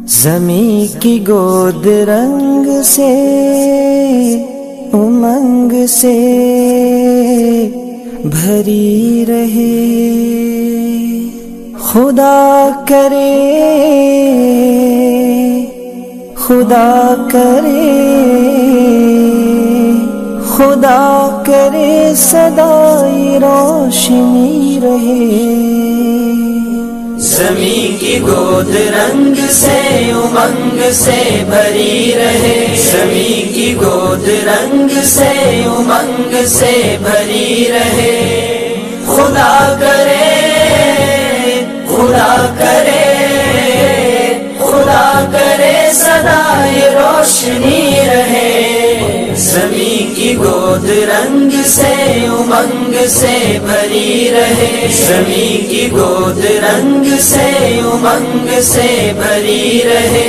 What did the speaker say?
زمیں کی گود رنگ سے امنگ سے بھری رہے، خدا کرے خدا کرے خدا کرے سدائی روشنی رہے۔ زمیں کی گود رنگ سے امنگ سے بھری رہے، زمیں کی گود رنگ سے امنگ سے بھری رہے، خدا کرے خدا کرے خدا کرے سدائے روشنی رہے۔ زمیں کی گود رنگ سے امنگ سے بھری رہے، زمیں کی گود رنگ سے امنگ سے بھری رہے،